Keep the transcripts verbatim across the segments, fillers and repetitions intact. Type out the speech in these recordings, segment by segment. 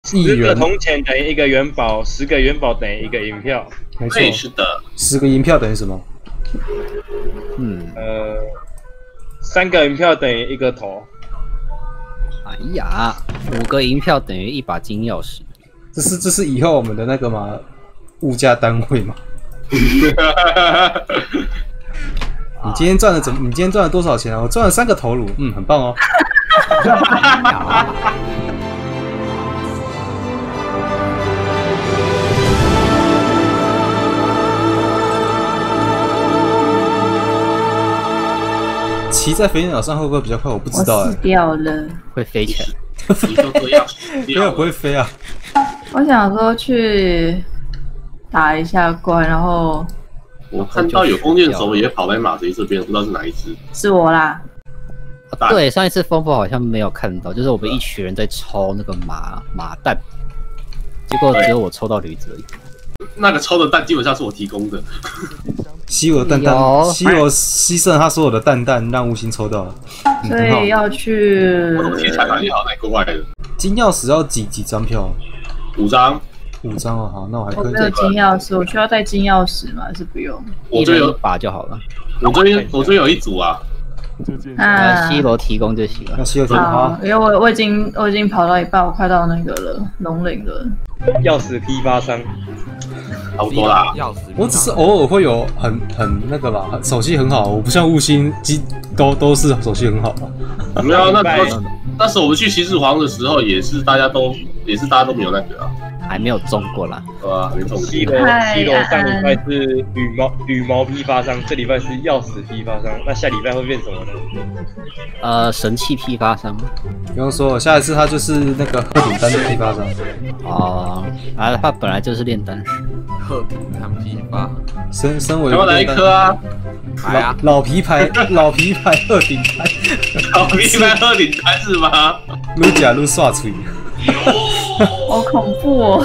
亿十个元铜钱等于一个元宝，十个元宝等于一个银票。 没错， 对，是的。 十个银票等于什么？ 嗯， 呃，三个银票等于一个头。 哎呀，五个银票等于一把金钥匙。 这是这是以后我们的那个嘛物价单位嘛？你今天赚了怎么？你今天赚了多少钱啊？我赚了三个头颅，嗯，很棒哦。骑在飞鸟岛上会不会比较快？我不知道哎、 我死掉了。 会飞起来。 你说这样， 没有不会飞啊。 我想说去打一下怪，然后我看到有弓箭手也跑来马贼这边，不知道是哪一只。 是我啦。 大对，上一次风波好像没有看到，就是我们一群人在抽那个马马蛋，结果只有我抽到驴子而已。 那个抽的蛋基本上是我提供的。 吸我的蛋蛋， 有吸我牺牲他所有的蛋蛋，让吴昕抽到了。嗯所很好以要去我怎么听起来感觉好像怪怪的？ 金钥匙要几几张票？ 五张， 五张哦，好，那我还可以我没。有金钥匙，我需要带金钥匙吗？还是不用？ 一人一我这有， 把就好了， 我这边我这边有一组啊。 呃， 啊， 西罗提供就行了那。西游艇好啊，， 因为我我已经我已经跑到一半，我快到那个了龙岭了。 钥匙批发商， 差不多啦。 钥匙， 我只是偶尔会有很很那个吧，手气很好，我不像悟星，机都都是手气很好吧。 没有，那时候那时候我们去骑士皇的时候，也是大家都也是大家都没有那个啊， 还没有中过啦。 对吧？没中西罗西罗上礼拜是羽毛羽毛批发商，这礼拜是钥匙批发商，那下礼拜会变什么呢？ 呃，神器批发商。 不用说，下一次他就是那个鹤顶丹的批发商。 哦，啊，他本来就是炼丹师。 鹤顶汤批发， 身身为要不要来一颗啊？ 来啊！ 老皮牌老皮牌鹤顶丹， 好，明白鹤顶丹是吗？ 愈假愈刷嘴。 好恐怖哦！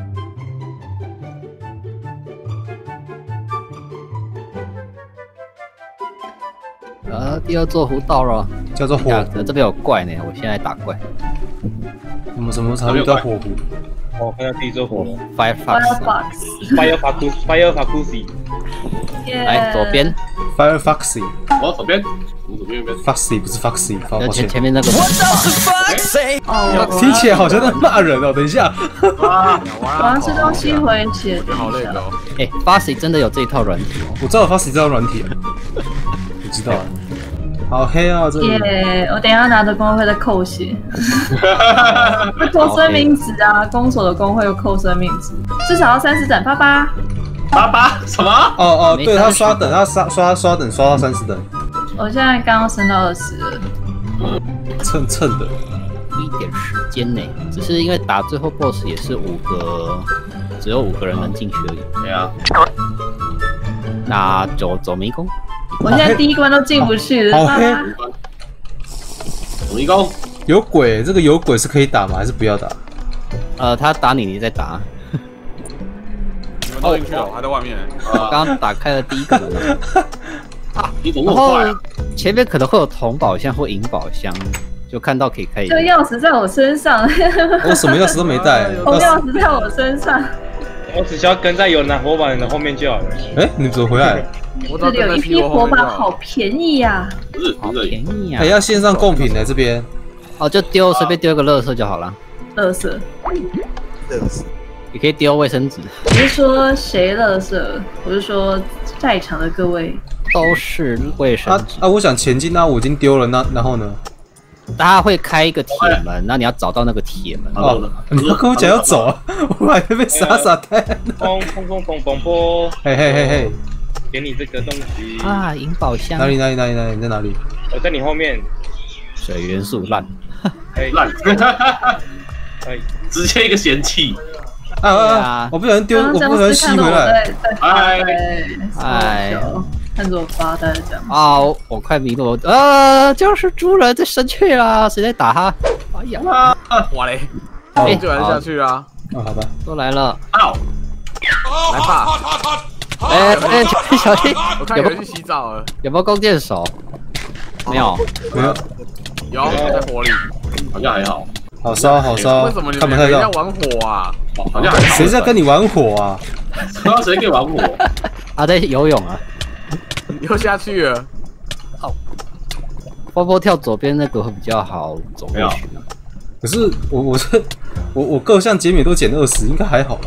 呃，第二座湖到了， 叫做火呀狐。 这边有怪呢，我现在打怪。 我们什么时候遇到火狐？ 哦，看到第一座火龙 Firefox， Firefox， ，Fire Facu Fire Facusi， 来左边， Fire Foxy，Foxy 我左边，我左边右边。 不是 Foxy，抱呃抱歉。 前前面那个。 哦，我听起来好像在骂人哦。等一下， 啊， 我要吃东西回血。 觉得好累的哦。 哎 f a s y 真的有这一套软体哦。 我知道 Foxy 这套软体，我知道。好黑啊，这里。 耶！我等一下拿着工会再扣血，会扣生命值啊！攻守的工会又扣生命值，至少要三十等，爸爸。 八八什么？ 哦哦， 没对他 30 刷等，他刷刷刷等刷到三十等， 我现在刚刚升到二十了。 蹭蹭的。 一点时间呢，只是因为打最后 BOSS 也是五个，只有五个人能进去而已。 对啊， 那走走迷宫， 我现在第一关都进不去了， 好黑爸爸。 我一攻， 有鬼，这个有鬼是可以打吗？还是不要打？ 呃，他打你，你再打。 你们都进去了，我还在外面。 我刚刚打开了第一个门了， 你怎么然后那么快啊？ 前面可能会有铜宝箱或银宝箱，就看到可以开。 这个钥匙在我身上， 我什么钥匙都没带。 红钥匙， 钥匙在我身上。 我只需要跟在有拿火把人的后面就好了。 哎，你怎么回来？ 我这里有一批火把，好便宜呀！ 不是好不是， 便宜啊哎，！要线上贡品呢，这边。 哦，就丢随便丢个垃圾就好了， 垃圾， 也可以丢卫生纸， 你是说谁垃圾？我是说在场的各位。 都是卫生啊纸。 啊！我想前进啊，我已经丢了，那然后呢？ 他会开一个铁门，那你要找到那个铁门。 哦，你要跟我讲要走啊，我还被傻傻带。 砰砰砰砰砰砰！ 嘿嘿嘿嘿， 给你这个东西， 啊，银宝箱哪里哪里哪里哪里在哪里？ 我在你后面。 水元素烂， 哎烂， 哎， 直接一个嫌弃。 啊啊啊对啊！ 我不小心丢，我刚刚不小心吸回来。 在在哎哎看着我发呆这样。 啊，我我快迷路了，呃，就是猪人在生气啦，谁在打他？哎呀， 哇嘞， 哎就玩下去啊！ 哦，好吧。 都来了， 嗷！ 来吧， 哎哎，小心小心， 我看有人去洗澡了， 有没有弓箭手？没有， 没有， 有在火里。 好像还好。 好烧好烧， 为什么你看不太到们要。玩火啊？ 好像还好谁在跟你玩火啊？ 不知道谁可以玩火？ 啊，在游泳啊， 又下去了。 波波跳左边那个会比较好走过去。 可是我我这我我各项减免都减二十，应该还好吧？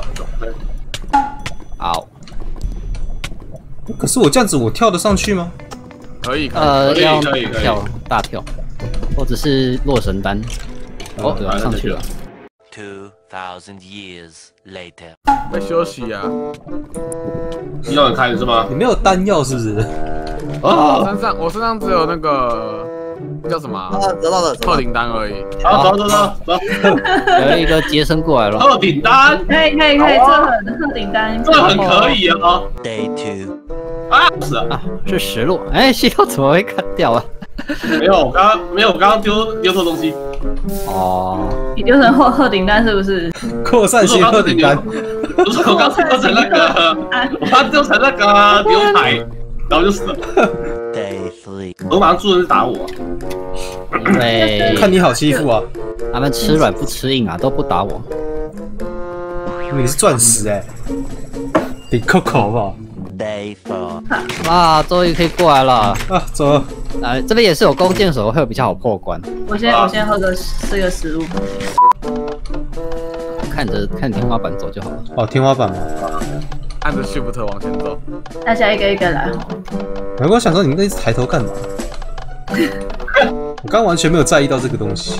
好， 可是我这样子我跳得上去吗？ 可以，可以。 呃， 可以要可以可以跳大跳，或者是洛神丹。哦，对啊，上去了。 Two thousand years later. 在休息啊。 你有人开是吗？ 你没有丹药是不是？ 我哦， 身上我身上只有那个那叫什么啊啊，得到了， 特灵丹而已。 好，走走走走， 有一个杰森过来了。 鹤顶丹， 可以可以可以，这很鹤顶单， 这很可以啊！ Day two. 啊，是啊， 啊，是石路。哎，石路怎么会看掉啊？ 没有，我刚刚没有，我刚刚丢丢错东西。 哦， 你丢成鹤鹤顶单是不是？ 扩散型鹤顶丹， 不是我刚丢成那个，我刚丢成那个牛排，然后就死了。 Day three. 我马上助人是打我， 因为看你好欺负啊！ 他们吃软不吃硬啊，都不打我。 你是钻石哎，顶 Coco 好不好？ Day four. 哇，终于可以过来了。 啊，走了。 啊，这边也是有弓箭手，会比较好破关。 我先我先喝个吃个食物。 看着看天花板走就好了。 哦，天花板嘛。 按着 Shift 往前走。 大家一个一个来哦。 难怪我想说你们一直抬头干嘛？我刚完全没有在意到这个东西。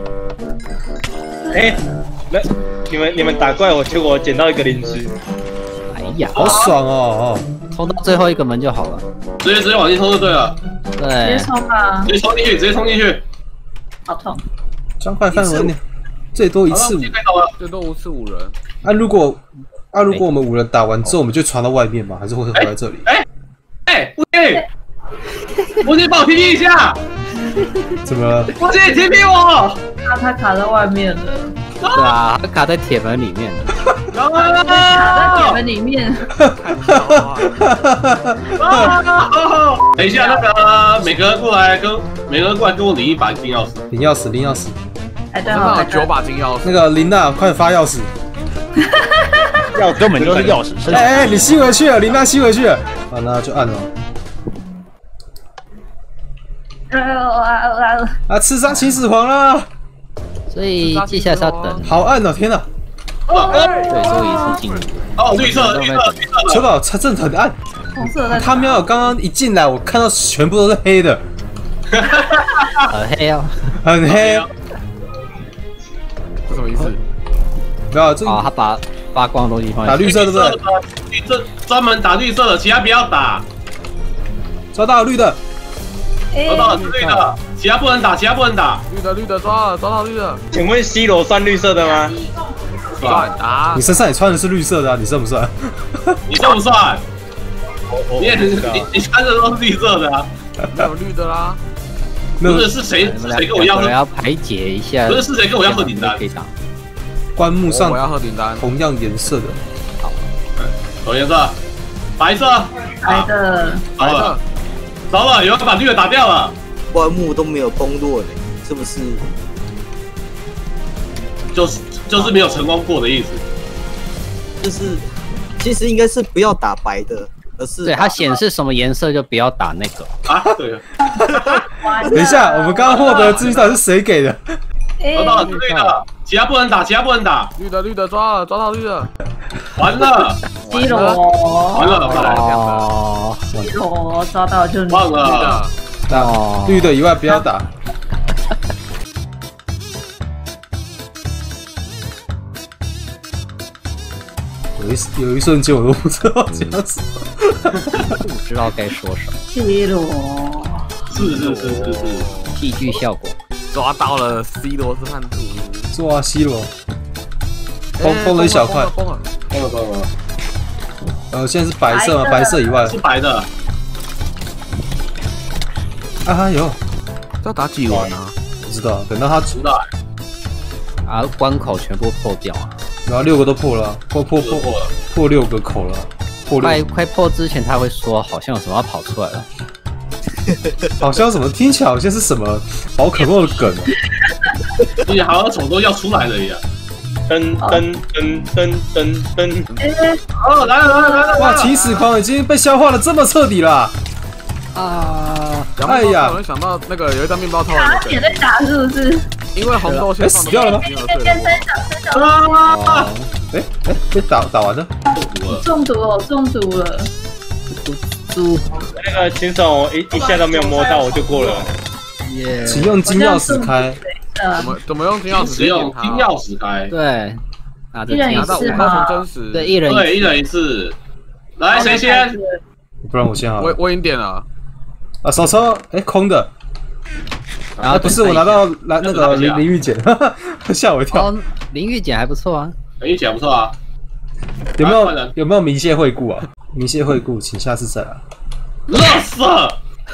哎，那你们你们打怪，我结果我捡到一个灵芝。 哎呀， 好爽哦！哦， 冲到最后一个门就好了。 直接直接往进冲就对了， 直接对， 冲吧直，接冲进去，直接冲进去。 好痛。 加快范围内，最多一好了， 次五我们。可以走了。 最多五次五人。 啊，如果啊，如果我们五人打完之后，我们就传到外面吗？还是会回来这里？ 哎哎，乌鸡，乌鸡帮我 T P 一下， 怎么了？ 乌鸡 T P 我。 他他卡在外面了， 对啊，它卡在铁门里面。 然后卡在铁门里面。 等一下，那个每个人过来跟每个人过来跟我领一把金钥匙。 领钥匙，领钥匙。 哎，对身好， 上有九把金钥匙。 那个琳娜，快发钥匙！ 要根本就是钥匙身哎哎，你吸回去了，琳娜吸回去了。啊，那就按了。啊，刺杀秦始皇啦！ 所以接下来是要等， 好按哦，天哪！ 对，所以是进入。 哦，绿色，绿色，绿色的。 球宝，他真的很暗。 红色在。 他喵！刚刚一进来，我看到全部都是黑的， 很黑啊。 很黑。 这什么意思？ 没有，这哦，他把发光的东西放在打绿色对不对？ 绿色专门打绿色的，其他不要打。 抓到了绿的， 抓到了是绿的，其他不能打，其他不能打。 绿的绿的抓了，抓到绿的。 请问 C 罗算绿色的吗？ 算打你。身上也穿的是绿色的啊，你算不算？ 你算不算？ 我你也是你你穿的都是绿色的啊。 没有绿的啦。 没有不是是谁是你们谁跟我要两个要排解一下。 不是是谁跟我要鹤顶丹可？以打。 棺木上我要喝顶单。 同样颜色的， 什么颜色？白色。 白的。 糟了，糟了，有人把绿的打掉了。 棺木都没有崩落呢，是不是？ 就是就是没有成功过的意思。 就是其实应该是不要打白的，而是对，它显示什么颜色就不要打那个。 啊，对了， 等一下，我们刚刚获得的资料是谁给的？ 抓到了是绿的，其他不能打，其他不能打。 绿的绿的抓了，抓到绿的。 完了， C 罗， 完了，完了， 哦 C 罗抓到就是忘绿了。 的。 哦， 绿的以外不要打。有一有一瞬间我都不知道讲什么。 不知道该说什么。 C 罗。 是是是是是。 戏剧效果。 抓到了 C 罗斯叛徒。 抓 C 罗，崩崩了一小块。 崩了崩了崩了。 呃，现在是白色吗？白色以外是白的。 啊有， 要打几轮啊？ 不知道，等到他知道。 啊，关口全部破掉啊！ 然后六个都破了，破破破破了， 破六个口了，破六快快破之前他会说好像有什么要跑出来了。 好像什么听起来好像是什么宝可梦的梗哦。 你好像什么都要出来了一样。 噔噔噔噔噔噔， 哎， 哦，来了来了来了！ 哇，起始狂已经被消化的这么彻底了。 啊！ 哎呀我想到那个有一张面包超人他也在打是不是？ 因为红豆哎死掉了吗？ 变变三小三小， 哦，哎哎，被打打完了。 中毒了，中毒了。 猪那个秦总一一下都没有摸到我就过了。 耶！ 请用金钥匙开。 呃怎，么怎么用金钥匙？ 使用金钥匙开， 对，拿着一人一拿到五次颗从吗？ 真实。 对，一人对，一人一次。来，谁先？ 不然我先好了。 我我已经点了。 啊，手抽，哎，空的。 然后啊，不是我拿到来那个淋淋浴碱，吓我一跳。 哦，淋浴碱还不错啊。 林玉姐不错啊。 有没有有没有明谢惠顾啊？明谢惠顾，请下次再来。 垃圾！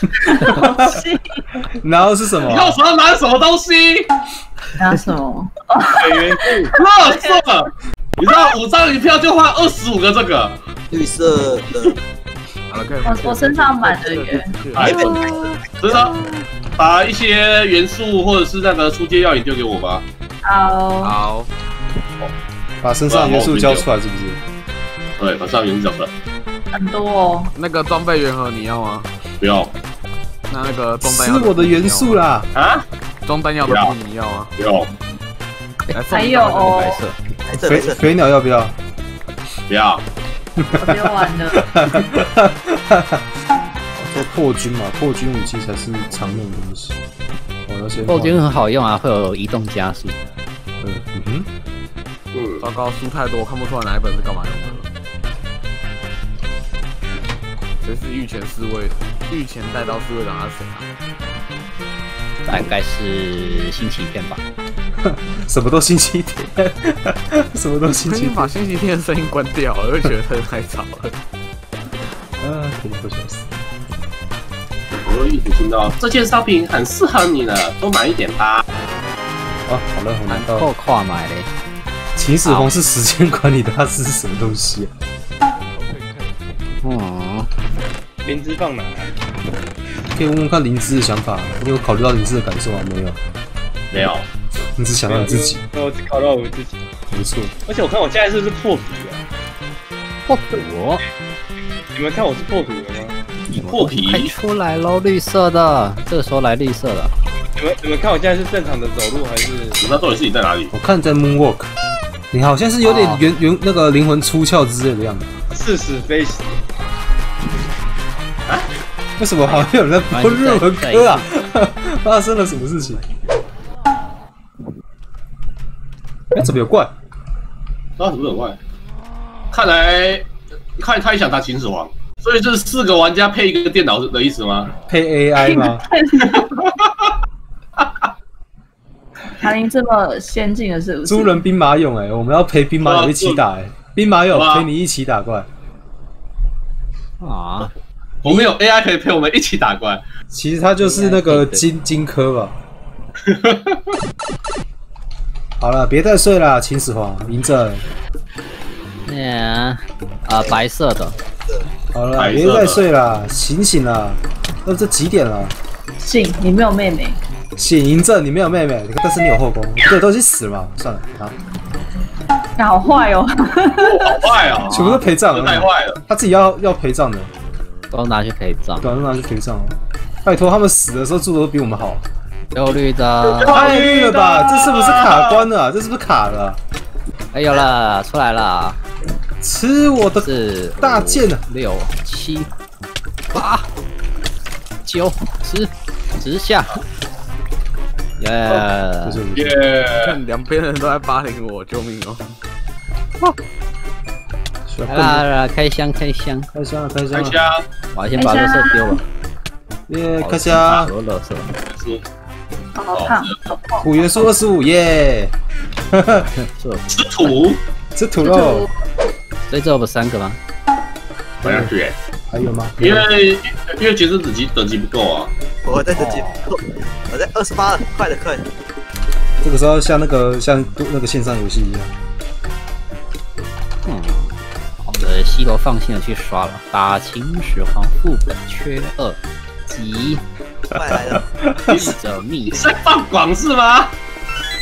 然后是什么你？看我手上拿的什么东西？ 拿什么？ 水源素， 垃圾！你知道五张一票就换二十五个这个， 绿色的， 好了，可以。 我我身上满了耶。 哎，真的，把一些元素或者是那个出街药引丢给我吧。 好， 好， 把身上元素交出来是不是？ 对，把上元素交出来。 很多哦。 那个装备原盒你要吗？ 不要那那个装弹吃药的我的元素啦！ 啊！ 装弹药的布你要吗？ 不要来送还有你张哦白色。 肥白色白色， 肥鸟要不要？ 不要， 我别玩了。 说破军嘛，破军武器才是常用的东西。我要先破军很好用啊，会有移动加速。 嗯嗯哼， 嗯， 糟糕，书太多，看不出来哪一本是干嘛用的。谁是御前侍卫？御前带刀侍卫长他是谁啊？ 大概是星期天吧。 什么都星期天，什么都星期天。 可以把星期天的声音关掉，我会觉得太吵了。 啊，可以不笑死。 我一直听到这件商品很适合你呢，多买一点吧。 啊，好了，我拿到。 够跨买嘞。 秦始皇是时间管理的，它是什么东西啊？ 哦， 灵芝放哪？ 可以问问看灵芝的想法，你有考虑到灵芝的感受吗？没有， 没有， 你只想到你自己。 我只考到我自己。 没错， 而且我看我现在是不是破土啊？ 破土， 你们看我是破土的吗？ 破快皮， 出来喽！绿色的，这个时候来绿色的。 你们你们看我现在是正常的走路还是？ 你知道到底是你在哪里？ 我看你在 moonwalk，你好像是有点哦原原那个灵魂出窍之类的样子。 誓死飞行。 为什么好像有人在播日文歌啊？发生了什么事情？哎，怎么有怪？ 啊，怎么很怪？看来看他也想打秦始皇，所以这是四个玩家配一个电脑的意思吗？ 配 A I 吗？ 卡林这么先进的是不是？ 猪人兵马俑哎，我们要陪兵马俑一起打哎，兵马俑陪你一起打怪。 啊， 我们有 A I 可以陪我们一起打怪。 其实他就是那个荆荆轲吧。好了，别再睡了，秦始皇嬴政。 嗯，啊，白色的。 好了， 白色的别再睡了，醒醒了。那这几点了？ 信你没有妹妹， 醒嬴政，你没有妹妹，但是你有后宫，对，都去死了嘛。算了，好， 你好坏哦。 好坏哦， 全部都陪葬这了。 太坏了。 他自己要要陪葬的， 都拿去陪葬。 对啊，就拿去陪葬了。拜托，他们死的时候住的都比我们好。 忧绿的， 太绿了吧？这是不是卡关了、啊？这是不是卡了、啊？ 哎，有了，出来了， 吃我的四大剑啊！ 六七八九十，直下，耶！ 不是耶！ 看两边人都在霸凌我，救命哦！ 需要来啦来啦，开箱开箱， 开箱了，开箱了， 开箱我先把垃圾丢了。 耶！开箱， 好多垃圾， 是好胖，好胖。 土元素二十五耶！ 这吃土， 吃土肉， 所以这有不三个吗？ 好像是耶。 还有吗？ 因为因为角色等级等级不够啊。 我在这几，我在二十八了，快了快了。 这个时候像那个像那个线上游戏一样， 嗯，我们的西罗放心的去刷了，打秦始皇副本缺二级， 快来了， 记者密你是在放广是吗？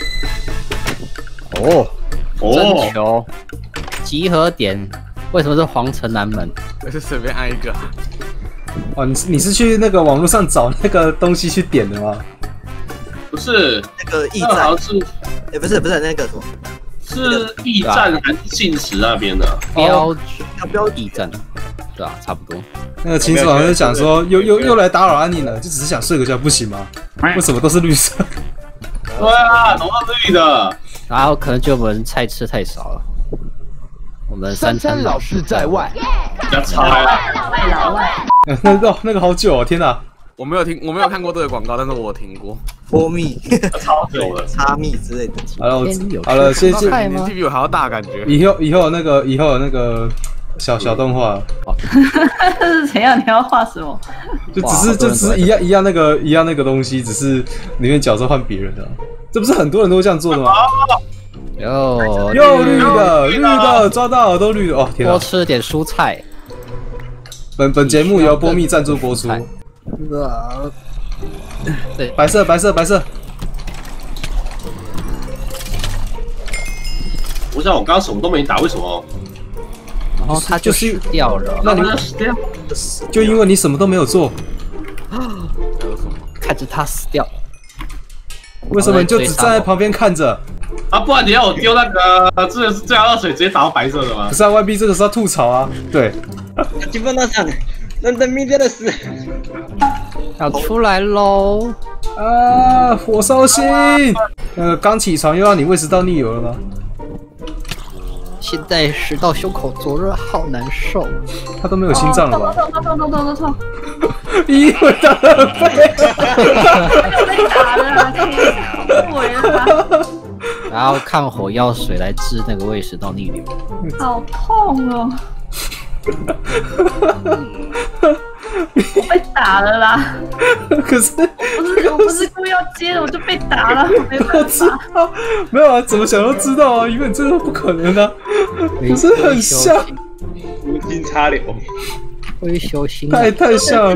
哦， 哦征求集合点，为什么是皇城南门？ 我是随便按一个。 哦，你你是去那个网络上找那个东西去点的吗？ 不是， 那个驿那好站像，是哎，不是不是那个什么， 是驿站还是信池那边的？ 标志要标驿站，对啊，差不多。 那个秦始皇就讲说，又又又来打扰安妮了，就只是想睡个觉，不行吗？为什么都是绿色？ 对啊，怎么是绿的？ 然后可能就我们菜吃太少了，我们三餐老是在外。 不要猜啊！ 老外老外， 那个那个好久哦，天哪！ 我没有听，我没有看过这个广告，但是我听过。 波蜜、 超久了。 擦蜜之类的。 好了，我天有好了，谢谢。 菜吗年纪比我还要大，感觉。 以后以后有那个以后有那个小小动画， 这是怎样？你要画什么？ 就只是就只是一样一样那个一样那个东西，只是里面角色换别人的，这不是很多人都这样做的吗？ 哟， 又绿的绿的抓到都绿的哦，天哪！ 多吃点蔬菜。 本本节目由波蜜赞助播出。 对， 白色白色白色， 我想我刚刚什么都没打，为什么？ 然后它就就是死掉了。 那你死掉？ 就因为你什么都没有做， 看着它死掉， 为什么你就只站在旁边看着？ 啊，不然你要我丢那个这这样二水直接打到白色的吗不？是啊 ，Y B 这个时候吐槽啊，对， 基本上，等等明天的事。 要出来喽！ 啊，火烧心！呃，刚起床又让你胃食道逆流了吗？ 现在食道胸口灼热，好难受。 他都没有心脏了吧？ 痛痛痛痛痛痛痛！ 因为他的肺。 被打了啊！我人吧， 然后看火药水来治那个胃食道逆流。 好痛哦！我被打了啦！ 可是不是，我不是故意要接的，我就被打了，我没我办知法。 道，没有啊，怎么想都知道啊，因为你这个不可能啊，不是很像， 无心插柳。 会修心太太像了。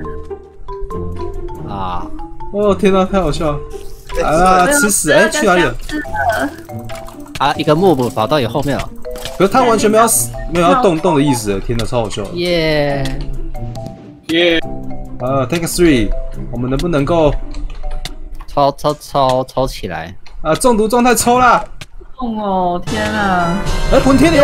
啊！ 哦天哪，太好笑了！啊，吃屎！哎，去哪里了？ 啊！一个木木跑到你后面了， 可是他完全没有死，没有要动动的意思，天哪，超好笑的。 耶！ 耶！ 啊 ，Take three，我们能不能够抽抽抽抽起来！ 啊中毒状态抽啦？ 痛哦！天啊！ 哎，滚天流！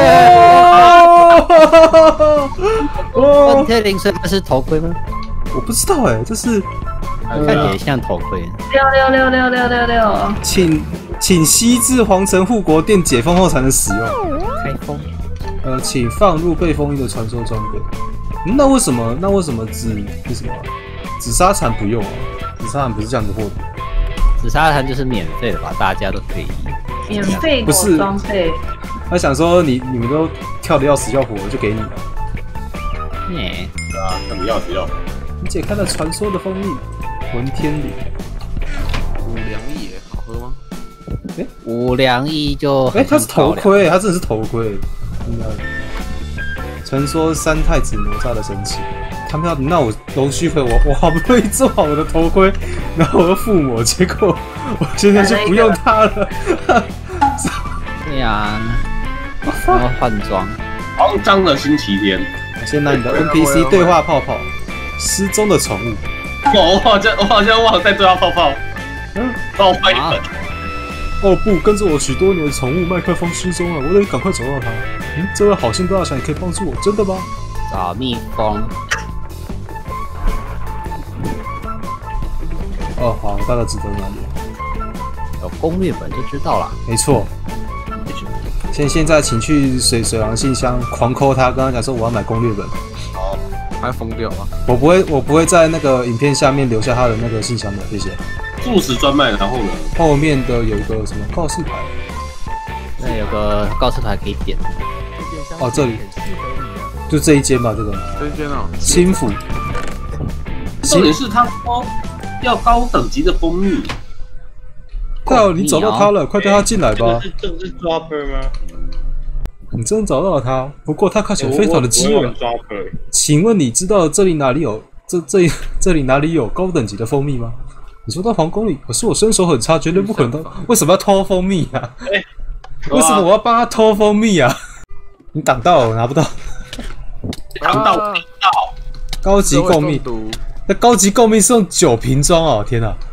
哦问哦， 天灵虽然是头盔吗？ 我不知道哎，这是看起来像头盔。 六六六六六六六！ 请请西至皇城护国殿解封后才能使用。 开封。 呃，请放入被封印的传说装备。嗯那为什么？那为什么紫是什么？紫砂铲不用啊？紫砂铲不是这样子获得？ 紫砂坛就是免费的吧，大家都可以。 免费不是装备， 他想说你你们都跳的要死要活，就给你了。 耶！ 啊，怎么要怎样？ 你解开了传说的封印，魂天里。 五粮液好喝吗？ 五粮液就哎、他是头盔，他真的是头盔。应该。传说三太子哪吒的神器，他们要那我龙须回我，我好不容易做好我的头盔，然后我又附魔，结果我现在就不用它了。 对呀，然后换装。 慌张的星期天， 先拿你的 N P C 对话泡泡，失踪的宠物。 我我好像我好像忘了在对他泡泡， 嗯， 帮我换一本。 哦不，跟着我许多年的宠物麦克风失踪了，我得赶快找到它。嗯，这位好心大侠，你可以帮助我，真的吗？ 找蜜蜂。 哦，好，大概知道哪里。 有攻略本就知道了。 没错。现现在请去水水狼信箱狂抠他，跟他讲说我要买攻略本。 好， 快疯掉了。 我不会，我不会在那个影片下面留下他的那个信箱的，谢谢。 素食专卖，然后呢？ 后面的有一个什么告示牌？ 那有个告示牌可以点。 哦，这里就这一间吧，这个这间哦， 新府。 重点是他说要高等级的蜂蜜， 对啊，你找到他了，快带他进来吧。 这这不是 dropper 吗？ 你真的找到了他，不过他看起来非常的饥饿。 dropper。 请问你知道这里哪里有这这这里哪里有高等级的蜂蜜吗？你说到皇宫里，可是我身手很差，绝对不可能的。为什么要偷蜂蜜啊？ 哎为什么我要帮他偷蜂蜜啊？你挡到了，我拿不到。 挡到啊到， 高级购蜜， 毒那高级购蜜是用酒瓶装哦！天哪！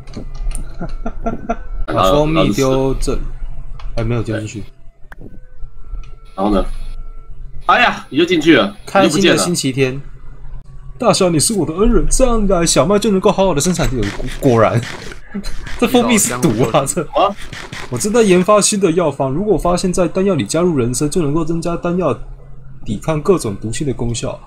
把蜂蜜丢这里，还没有丢进去。 然后呢？哎呀，你就进去了， 开心的你就不见了。 星期天，大小你是我的恩人，这样来小麦就能够好好的生产有果然，这蜂蜜是毒啊！这啊， 我正在研发新的药方，如果发现在丹药里加入人参，就能够增加丹药抵抗各种毒性的功效。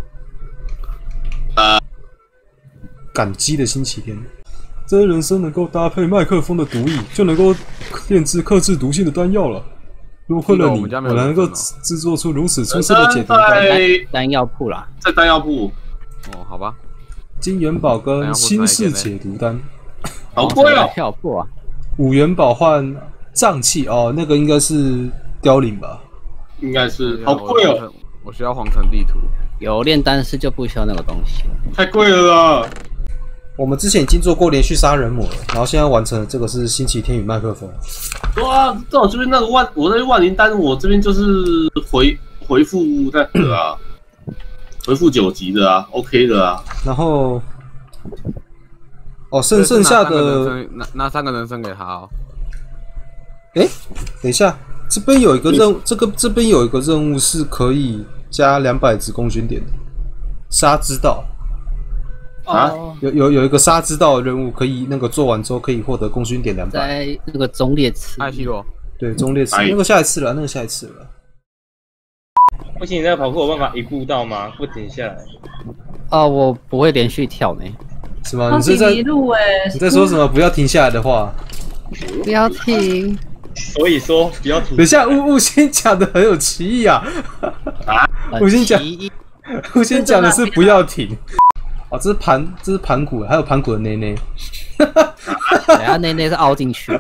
呃， 感激的星期天，这人参能够搭配麦克风的毒液，就能够炼制克制毒性的丹药了。多亏了你，我能够制作出如此出色的解毒丹。 在丹药铺啦， 在丹药铺， 哦，好吧。 金元宝跟新式解毒丹， 好贵哦。 票铺啊， 五元宝换瘴气哦，那个应该是凋零吧？ 应该是好贵哦。 我需要皇城地图。 有炼丹师就不需要那个东西了。 太贵了啦！ 我们之前已经做过连续杀人魔了，然后现在完成了这个是星期天与麦克风。 哇，在我这边那个万，我那个万灵丹，我这边就是回回复那个啊，回复九级的啊 ，OK 的啊。 然后，哦，剩剩下的拿拿三个人参给他哦。 哎，等一下，这边有一个任务，这个这边有一个任务是可以加两百只功勋点的，杀之道。 啊， 有有有一个杀之道的任务，可以那个做完之后可以获得功勋点两百。 在那个忠烈祠， 艾希罗， 对，忠烈祠那个下一次了，那个下一次了。 不行，你那个跑酷有办法一步到吗？不停下来。 哦，我不会连续跳呢。 是吗？ 超级你是在迷路哎！ 你在说什么？不要停下来的话。 不要停。 所以说不要停。 等一下，悟悟先讲的很有歧义啊！悟先讲，悟先讲的是不要停。哦，这是盘，这是盘骨，还有盘骨的内内。 等下内内是凹进去。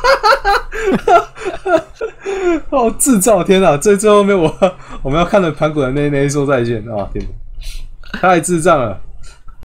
好智障！天哪，最最后面我我们要看着盘骨的内内说再见啊！天哪，太智障了。